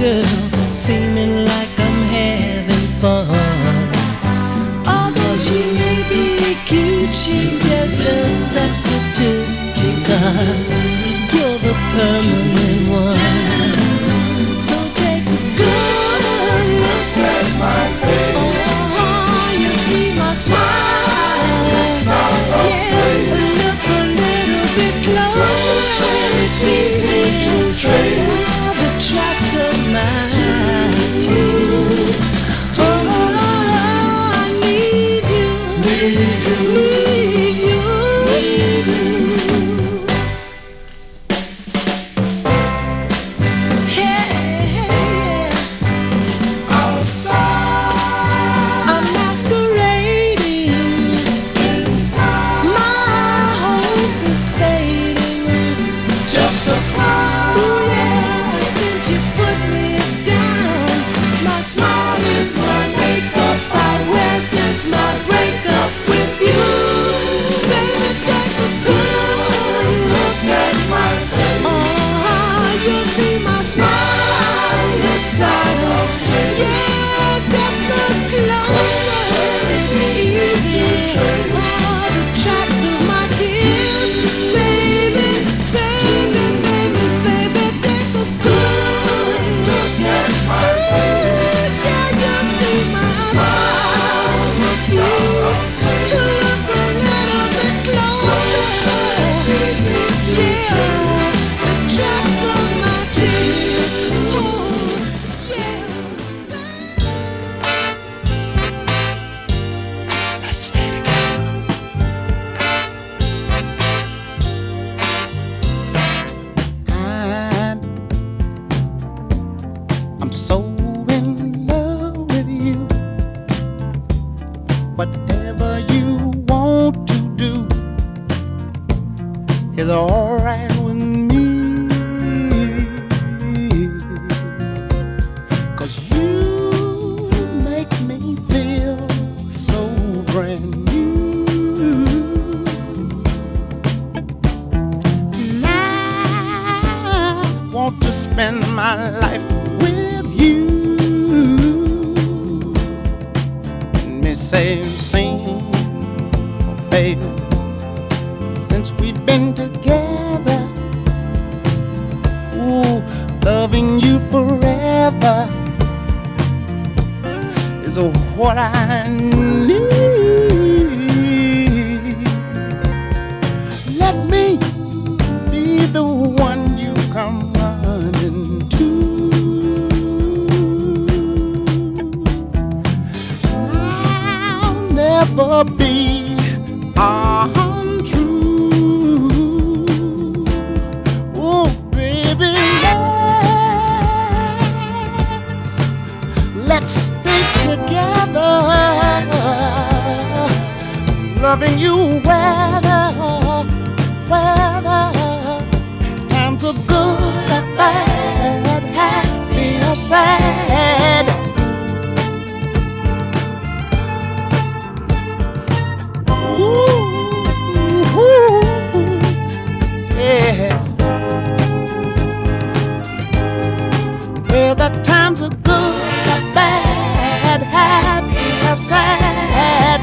girl, seeming like I'm having fun. Although she may be cute, she's just a substitute, because you're the permanent one. So take a good look at my face. Oh, you see my smile. Yeah, look a little bit closer, and it's easy to trace all the tracks of my tears. Oh, I need you, need you, need you, need you. I'm so in love with you. Whatever you want to do is alright with me. 'Cause you make me feel so brand new. And I want to spend my life with you. Let me say, sing, oh baby, since we've been together, ooh, loving you forever is what I need. Let me be the one you come running to. Never be untrue. Oh, baby, let's stay together, loving you weather times are good or bad, happy or sad. Whether times are good or bad, happy or sad.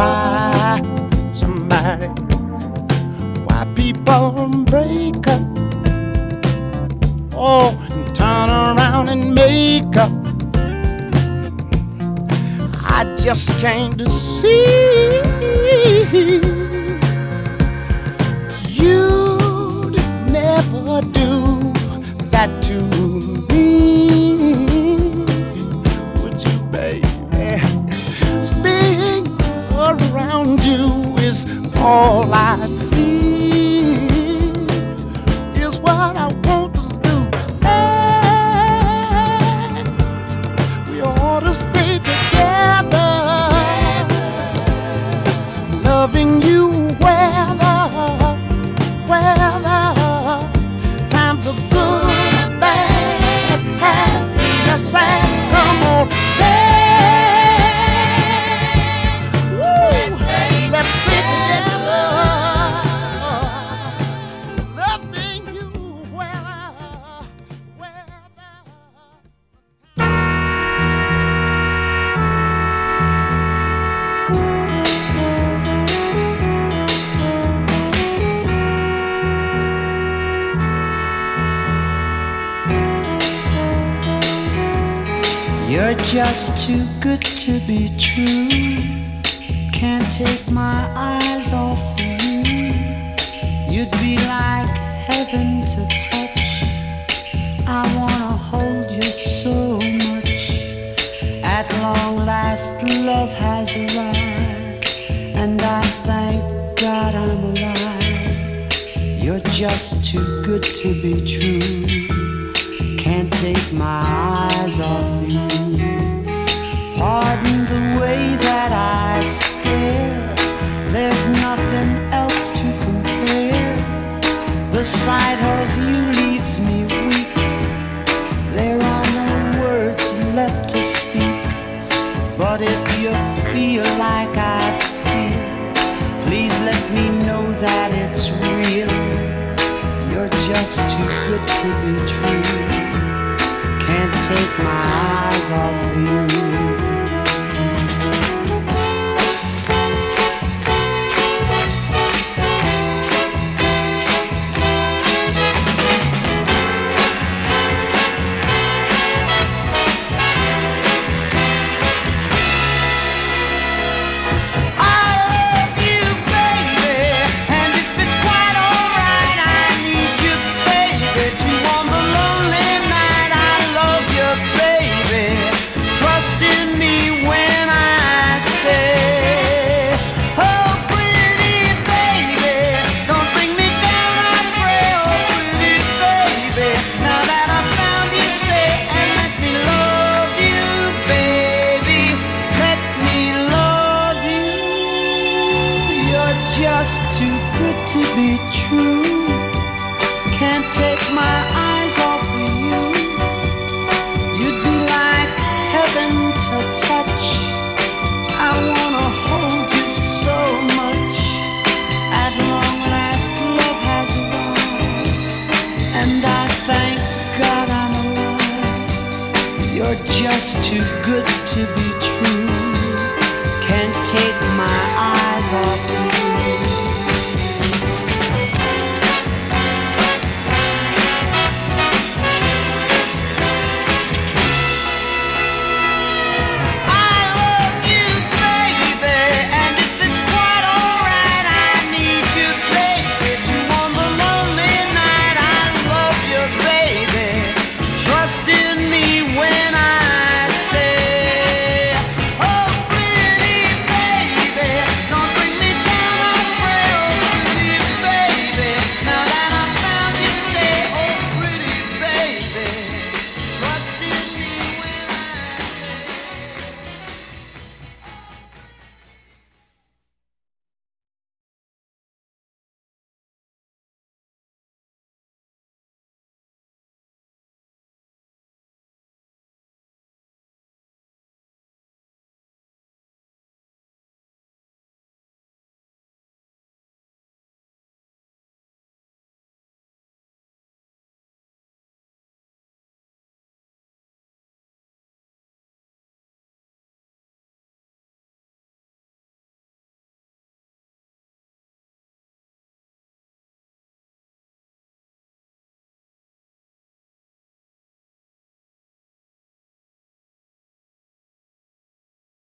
Why people break up, oh, and turn around and make up. I just came to see you'd never do that to me, would you, baby? Being around you is all I see, is what I want us to do. And we ought to stay together, loving you weather times are good, bad, happy or sad. Come on, let's stay together, loving you well. just too good to be true. Can't take my eyes off of you. You'd be like heaven to touch. I wanna hold you so much. At long last, love has arrived, and I thank God I'm alive. You're just too good to be true. Can't take my eyes off you. Pardon the way that I stare. There's nothing else to compare. The sight of you leaves me weak. There are no words left to speak. But if you feel like I feel, please let me know that it's real. You're just too good to be true. Can't take my eyes off you. Just too good to be true. Can't take my eyes off of you. You'd be like heaven to touch. I wanna hold you so much. At long last, love has arrived, and I thank God I'm alive. You're just too good to be